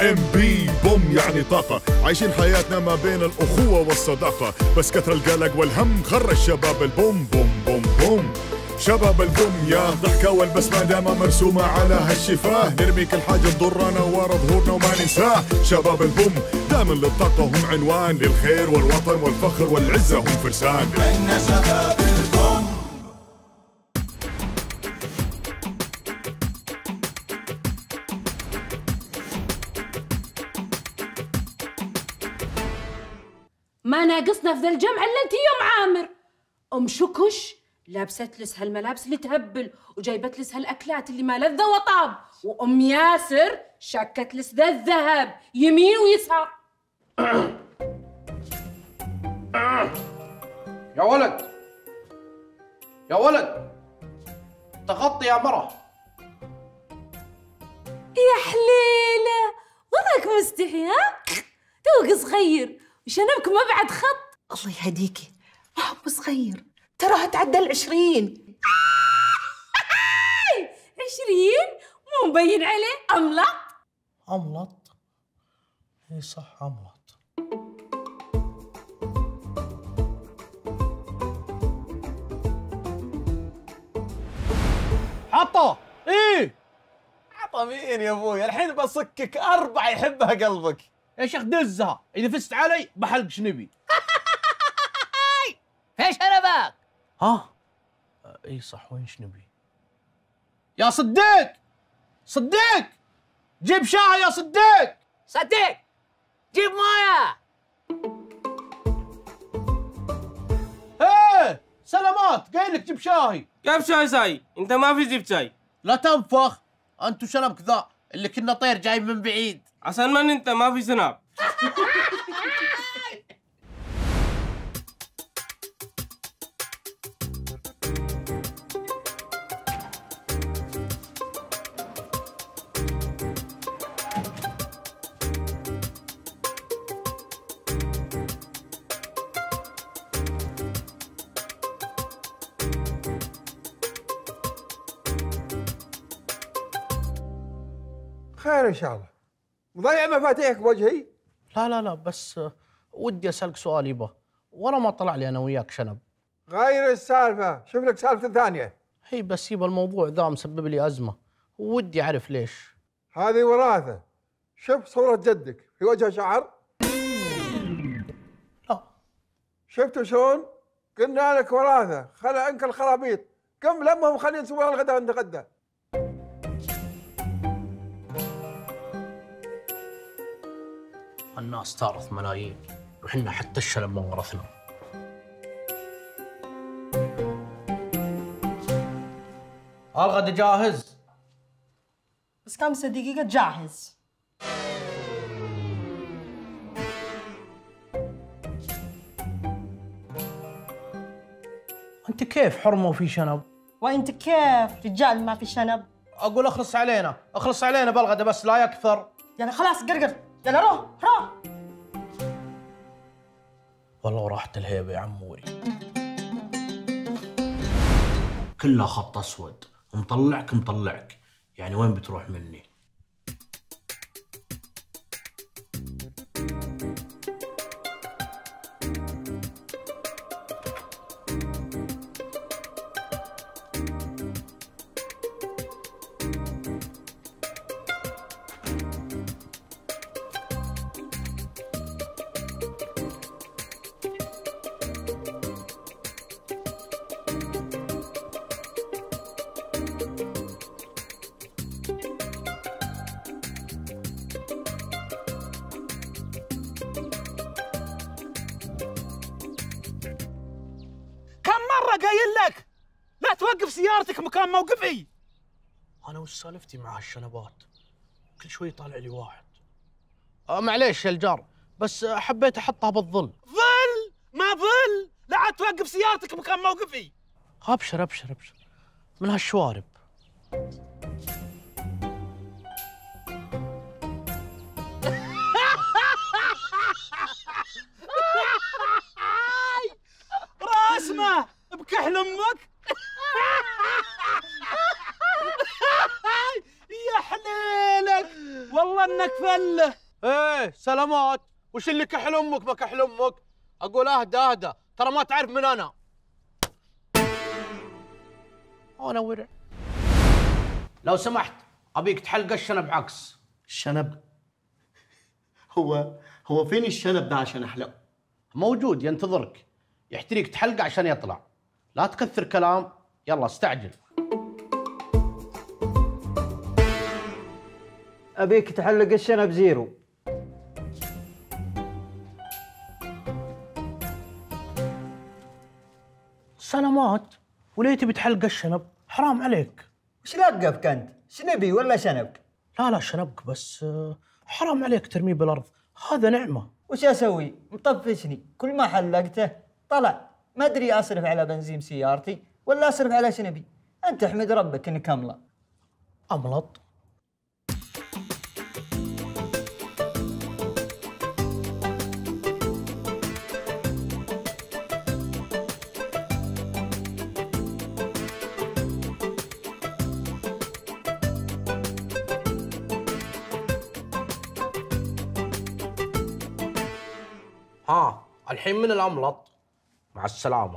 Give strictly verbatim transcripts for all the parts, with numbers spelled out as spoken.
ام بي بوم يعني طاقة، عايشين حياتنا ما بين الأخوة والصداقة، بس كثر القلق والهم خرج شباب البوم بوم بوم بوم. شباب البوم يا ضحكة والبسمة دايما مرسومة على هالشفاه، نرمي كل حاجة تضرنا ورا ظهورنا وما ننساه. شباب البوم دائما للطاقة هم عنوان، للخير والوطن والفخر والعزة هم فرسان. إحنا شباب البوم. ما ناقصنا في ذا الجمع الا انت يوم عامر. ام شكش لابست لس هالملابس اللي تهبل وجايبت لس هالاكلات اللي ما لذ وطاب، وام ياسر شكت لس ذا الذهب يمين ويسار. يا ولد يا ولد تغطي يا مرة. يا حليله وضعك مستحي ها؟ توك صغير وشنبك ما بعد خط. الله يهديكي ما هو صغير، تراها تعدى العشرين. عشرين مو مبين عليه أملط. أملط؟ اي صح أملط. حطه. ايه عطى مين يا ابوي؟ الحين بصكك أربعة يحبها قلبك. يا شيخ دزها، إذا فزت علي بحلق شنبي. فيش شنبك؟ ها؟ اي صح، وين شنبي؟ يا صديق صديق جيب شاي يا صديق. صديق جيب مويه. ايه سلامات، قايل لك جيب شاي. كيف شاي ساي؟ انت ما في جيب شاي. لا تنفخ انت وشنبك ذا اللي كنا طير جاي من بعيد. عشان من انت ما في سناب. خير ان شاء الله. مضيع مفاتيحك بوجهي؟ لا لا لا، بس ودي اسالك سؤال يبا، ورا ما طلع لي انا وياك شنب. غير السالفه، شوف لك سالفه ثانيه. هي بس يبا الموضوع ذا مسبب لي ازمه ودي اعرف ليش. هذه وراثه. شوف صوره جدك في وجهه شعر؟ لا. شفتوا شلون؟ قلنا لك وراثه، خلى عنك الخرابيط. قم لمهم خلينا نسوي الغداء ونتغدى. الناس تارث ملايين وحنا حتى الشلم ما ورثنا. الغدا جاهز؟ بس خمسة دقيقة جاهز. انت كيف حرمه وفي شنب؟ وانت كيف رجال ما في شنب؟ اقول اخلص علينا، اخلص علينا بالغدا بس لا يكثر. يعني خلاص قرقر، يلا روح روح. والله وراحت الهيبة يا عموري. كلها خط اسود، مطلعك مطلعك، يعني وين بتروح مني؟ قايل لك لا توقف سيارتك مكان موقفي. انا وش سالفتي مع هالشنبات؟ كل شوي طالع لي واحد. آه معليش يا الجار، بس حبيت احطها بالظل. ظل ما ظل، لا عاد توقف سيارتك مكان موقفي. ابشر ابشر ابشر من هالشوارب. راسمه بكحل امك. يا حليلك والله انك فله. ايه سلامات. وش اللي كحل امك ما كحل امك؟ اقول اهدى اهدى، ترى ما تعرف من انا. انا ورع. لو سمحت ابيك تحلق الشنب عكس. الشنب؟ هو هو فين الشنب ده عشان احلقه؟ موجود ينتظرك، يحتريك تحلقه عشان يطلع. لا تكثر كلام، يلا استعجل. ابيك تحلق الشنب زيرو. سلامات، وليه تبي تحلق الشنب؟ حرام عليك. وش لقبك انت؟ شنبي ولا شنبك؟ لا لا شنبك بس، حرام عليك ترميه بالارض، هذا نعمه. وش اسوي؟ مطفشني، كل ما حلقته طلع، ما ادري اصرف على بنزين سيارتي ولا اصرف على شنبي. انت احمد ربك انك املط. املط؟ ها الحين من الأملط؟ مع السلامة.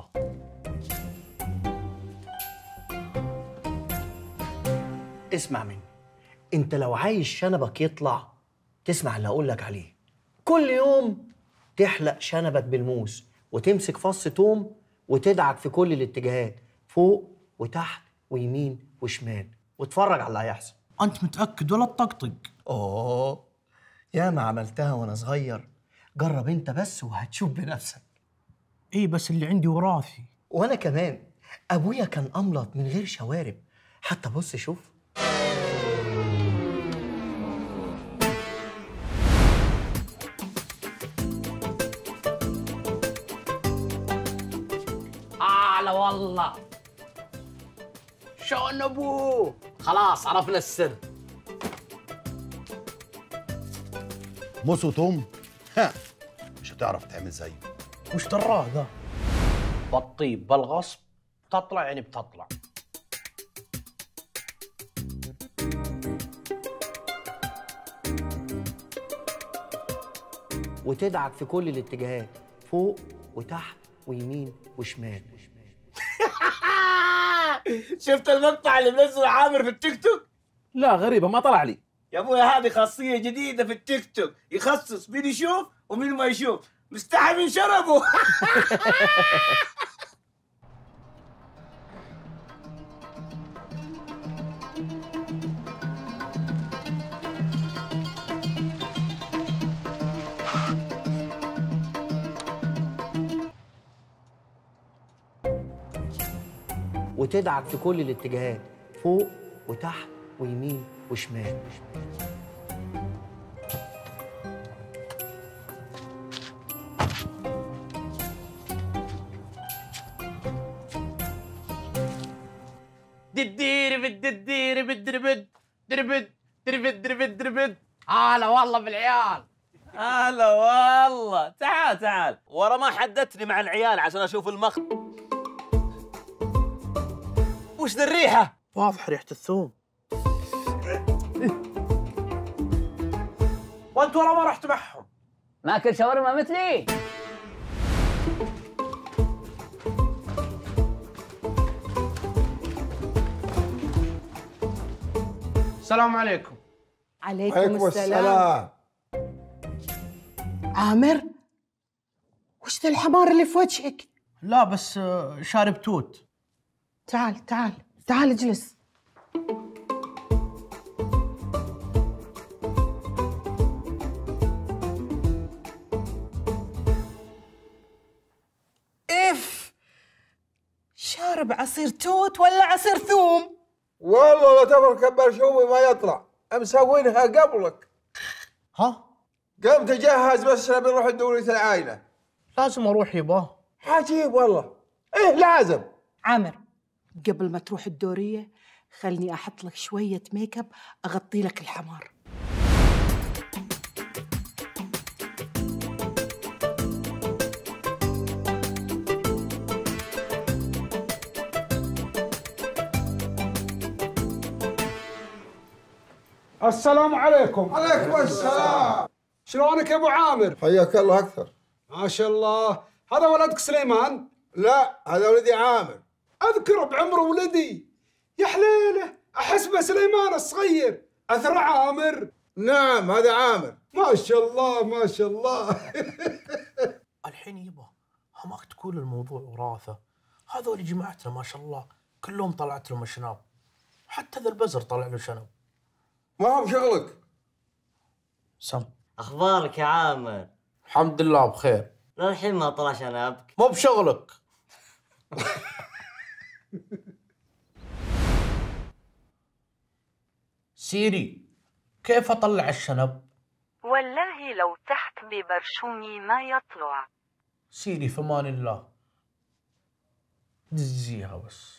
اسمع مني، انت لو عايز شنبك يطلع تسمع اللي اقول لك عليه. كل يوم تحلق شنبك بالموس وتمسك فص توم وتدعك في كل الاتجاهات، فوق وتحت ويمين وشمال، واتفرج على اللي هيحصل. انت متأكد ولا تطقطق؟ اوه يا ما عملتها وانا صغير، جرب انت بس وهتشوف بنفسك. ايه بس اللي عندي وراثي. وانا كمان ابويا كان املط من غير شوارب، حتى بص شوف. آه والله. شلون ابوه؟ خلاص عرفنا السر. موس وتوم؟ ها مش هتعرف تعمل زيه. وش دراه ذا؟ بالطيب بالغصب تطلع يعني بتطلع. وتدعك في كل الاتجاهات، فوق وتحت ويمين وشمال. شفت المقطع اللي منزله عامر في التيك توك؟ لا غريبه ما طلع لي. يا ابوي هذه خاصيه جديده في التيك توك، يخصص مين يشوف ومين ما يشوف، مستحي من شربه. وتدعك في كل الاتجاهات، فوق وتحت ويمين وشمال. ددير بالددير بالدربد دربد دربد دربد دربد. هلا والله بالعيال. هلا والله. تعال تعال، ورا ما حدتني مع العيال عشان اشوف المخ. وش ذا الريحه؟ واضح ريحة الثوم. وانت ورا ما رحت معهم. ماكل شاورما مثلي؟ السلام عليكم. عليكم, عليكم السلام. السلام. عامر، وش ذا الحمار اللي في وجهك؟ لا بس شارب توت. تعال تعال تعال اجلس. اف، شارب عصير توت ولا عصير ثوم؟ والله لا تفرك برشومي ما يطلع، مسوينها قبلك. ها؟ قمت اجهز بس نبي نروح لدورية العائلة. لازم اروح يبا. عجيب والله. ايه لازم. عامر، قبل ما تروح الدورية خلني احط لك شوية ميك اب اغطي لك الحمار. السلام عليكم. عليكم السلام. شلونك يا ابو عامر؟ حياك الله اكثر. ما شاء الله. هذا ولدك سليمان؟ لا هذا ولدي عامر. اذكر بعمر ولدي. يا حليله احسبه سليمان الصغير. اثر عامر. نعم هذا عامر. ما شاء الله ما شاء الله. الحين يبا هماك تقول الموضوع وراثه. هذول جماعتنا ما شاء الله كلهم طلعت لهم شناب. حتى ذا البزر طلع له شنب. ما هو بشغلك. سم. اخبارك يا عامر؟ الحمد لله بخير. للحين ما طلع شنبك. مو بشغلك. سيري كيف اطلع الشنب؟ والله لو تحت ببرشومي ما يطلع. سيري في امان الله. دزيها بس.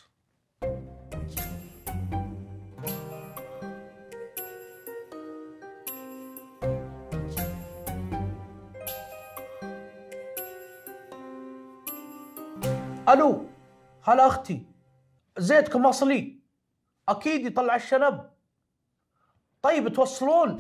الو هلا اختي، زيتكم اصلي اكيد يطلع الشنب. طيب توصلون.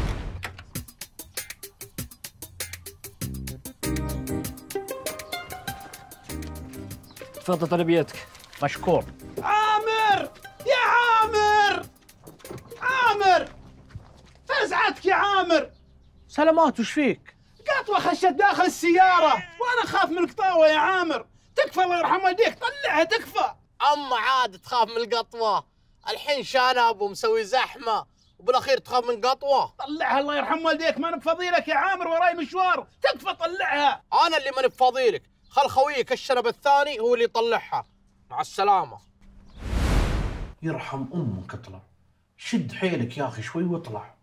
تفضل طلبيتك. مشكور. عامر يا عامر عامر فزعتك يا عامر. سلامات وش فيك؟ قطوة خشت داخل السيارة وانا خاف من القطاوة يا عامر. تكفى الله يرحم والديك طلعها تكفى. اما عاد تخاف من القطوة؟ الحين شنب ومسوي زحمة وبالاخير تخاف من قطوة؟ طلعها الله يرحم والديك ما نبفضيلك يا عامر وراي مشوار. تكفى طلعها. انا اللي ما نبفضيلك. خل خويك الشنب الثاني هو اللي يطلعها. مع السلامة. يرحم امك اطلع. شد حيلك يا اخي شوي واطلع.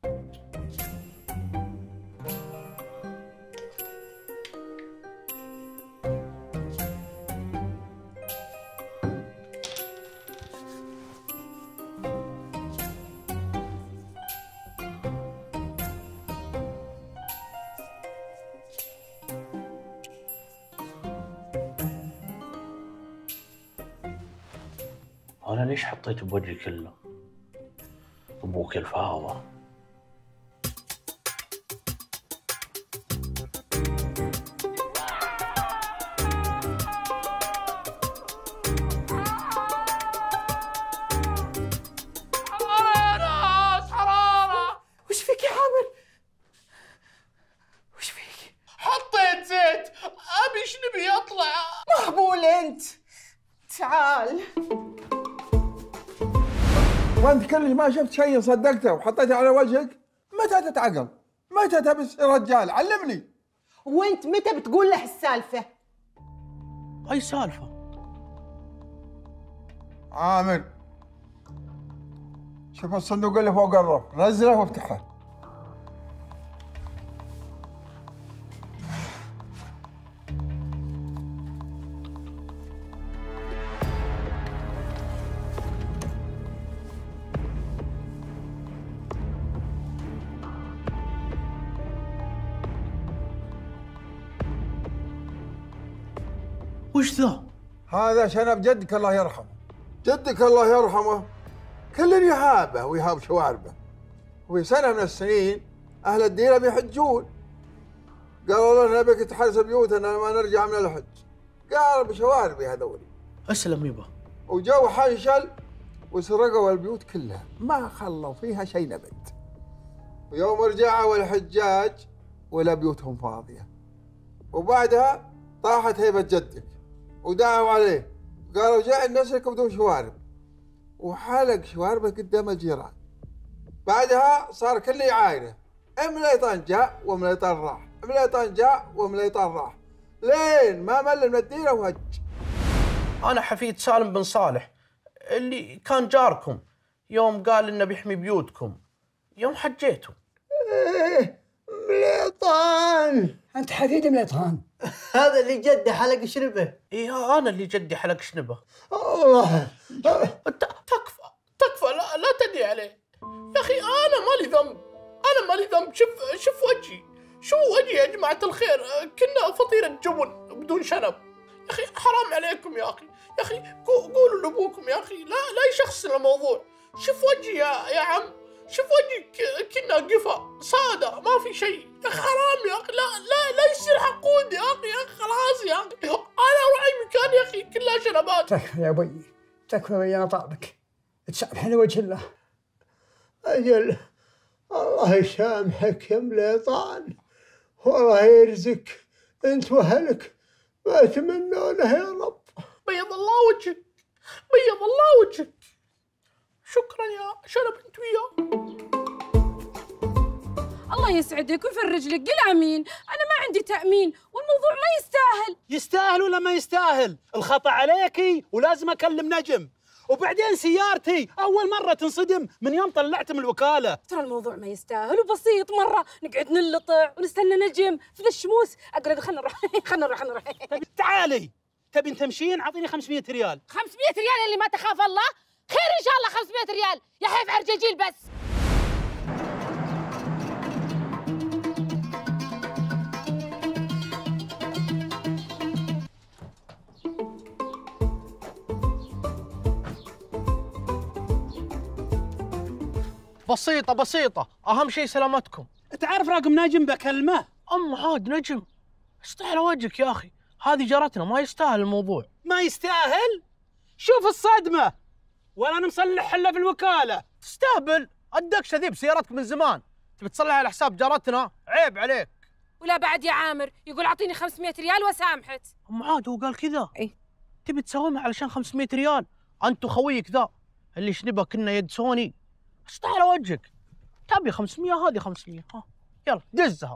أنا ليش حطيت بوجهي كله؟ أبوك الفاوة. حرارة حرارة. وش فيك يا عامر؟ وش فيك؟ حطيت زيت أبي شنبي يطلع. مهبول أنت. تعال. وانت كل ما شفت شيء صدقته وحطيته على وجهك. متى تتعقل؟ متى تبي تصير رجال؟ علمني. وانت متى بتقول له السالفه؟ اي سالفه؟ عامر شوف الصندوق اللي فوق الرف، نزله وافتحه. وش ذا؟ هذا شنب جدك الله يرحمه. جدك الله يرحمه كل يهابه ويهاب شواربه. وفي سنة من السنين أهل الديرة بيحجون. قالوا له نبيك تحرس بيوتنا لما نرجع من الحج. قال بشواربي هذول. اسلم يبا. وجو حنشل وسرقوا البيوت كلها ما خلوا فيها شيء نبت. ويوم رجعوا الحجاج ولا بيوتهم فاضية. وبعدها طاحت هيبة جدك ودعوا عليه قالوا جاء نسلك بدون شوارب وحلق شواربه قدام الجيران. بعدها صار كل يعاينه. مليطان جاء ومليطان راح، مليطان جاء ومليطان راح، لين ما مل من الديره وهج. انا حفيد سالم بن صالح اللي كان جاركم يوم قال انه بيحمي بيوتكم يوم حجيتوا. ايه مليطان. انت حفيد مليطان. هذا اللي جدي حلق شنبه. ايه انا اللي جدي حلق شنبه. الله. تكفى تكفى لا لا تدعي عليه يا اخي. انا مالي ذنب، انا مالي ذنب. شوف شوف وجهي، شو وجهي يا جماعه الخير. كنا فطيره جبن بدون شنب يا اخي. حرام عليكم يا اخي. يا اخي قولوا لابوكم يا اخي لا لا يشخصن الموضوع. شوف وجهي يا يا عم، شوف وجهك كنا قفا صادة ما في شيء يا أخي حرام يا أخي لا لا لا يصير حقود يا أخي يا أخي خلاص يا أخي أنا أروح أي مكان يا أخي كلها شنبات. تكفى يا بي تكفى يا طابك تسامحني وجه الله. أجل الله يسامحك يا مليطان والله يرزقك أنت وأهلك ما يتمنونه يا رب. بيض الله وجهك بيض الله وجهك. شكرا يا شنب انت وياه. الله يسعدك ويفرج لك. قل امين. انا ما عندي تامين والموضوع ما يستاهل. يستاهل ولا ما يستاهل؟ الخطا عليكي ولازم اكلم نجم. وبعدين سيارتي اول مره تنصدم من يوم طلعت من الوكاله. ترى الموضوع ما يستاهل وبسيط مره. نقعد نلطع ونستنى نجم في ذا الشموس. اقول خلنا نروح خلنا نروح خلنا نروح. تعالي تبين تمشين اعطيني خمسمية ريال. خمسمية ريال اللي ما تخاف الله؟ خير ان شاء الله خمسمية ريال يا حيف عرجاجيل بس. بسيطة بسيطة، أهم شيء سلامتكم. تعرف رقم نجم بكلمه؟ أم عاد نجم، استحي على وجهك يا أخي، هذه جارتنا ما يستاهل الموضوع. ما يستاهل؟ شوف الصدمة، ولا أنا مصلح إلا في الوكالة. تستهبل، الدكشة ذي بسيارتك من زمان، تبي تصلح على حساب جارتنا؟ عيب عليك. ولا بعد يا عامر يقول أعطيني خمسمية ريال وسامحت. أم عاد هو قال كذا؟ إيه. تبي تساومها علشان خمسمية ريال؟ أنت وخويك ذا اللي شنبه كنا يد سوني. استحي على وجهك، تبي خمسمية هذه خمسمية، ها يلا دزها.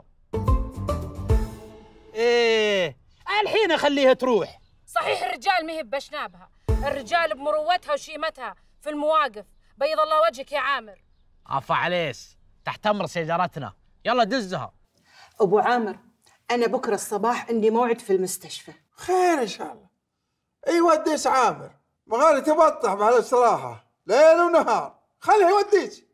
ايه الحين اخليها تروح. صحيح الرجال ما هي بشنابها، الرجال بمروتها وشيمتها في المواقف. بيض الله وجهك يا عامر. عفا عليس، تحت امر سيجارتنا، يلا دزها. ابو عامر انا بكره الصباح عندي موعد في المستشفى. خير ان شاء الله. ايوه ديس عامر، مغالي تبطح مع الاستراحه ليل ونهار، خليه يوديك.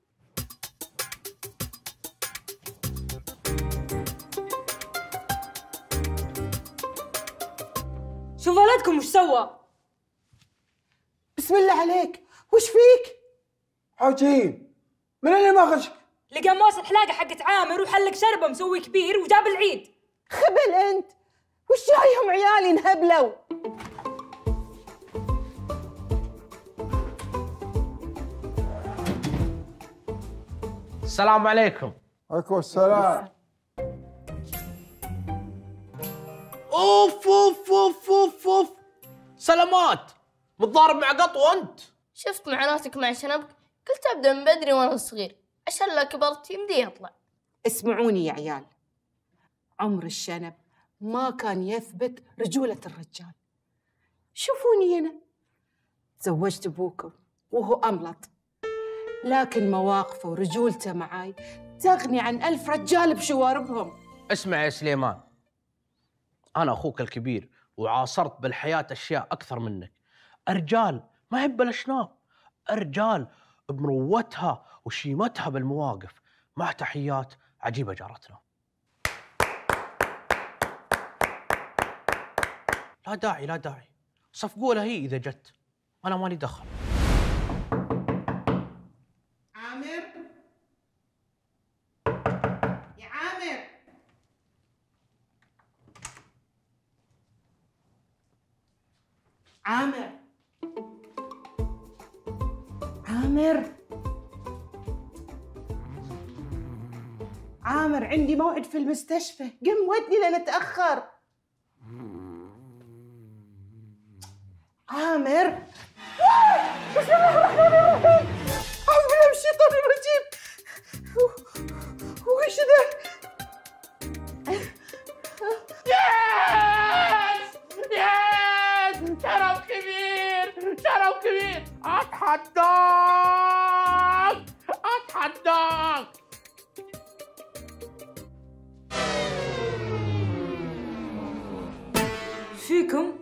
شوف ولدكم وش سوى. بسم الله عليك، وش فيك؟ حوجين، من اللي ما غشك؟ لقى موس الحلاقه حقت عامر وحلق شربه مسوي كبير وجاب العيد. خبل انت، وش جايهم عيالي انهبلوا؟ السلام عليكم. عليكم السلام. اوف اوف اوف اوف اوف سلامات، متضارب مع قطوة انت؟ شفت معاناتك مع شنبك؟ قلت ابدا من بدري وانا صغير عشان لا كبرت يمدي يطلع. اسمعوني يا عيال، عمر الشنب ما كان يثبت رجولة الرجال. شوفوني أنا تزوجت أبوكم وهو أملط، لكن مواقفه ورجولته معاي تغني عن ألف رجال بشواربهم. اسمع يا سليمان، أنا أخوك الكبير وعاصرت بالحياة أشياء أكثر منك. الرجال ما يهب الأشناب، الرجال بمروتها وشيمتها بالمواقف. مع تحيات عجيبة جارتنا. لا داعي لا داعي، صفقوا لها هي إذا جت، أنا مالي دخل. عامر يا عامر، عامر عامر عامر عندي موعد في المستشفى، قم ودني لأن أتأخر. عامر بسم الله الرحمن الرحيم، أعوذ بالله من الشيطان الرجيم. وش ذا؟ يس يس شرف كبير شرف كبير. اتحداك اتحداك. فيكم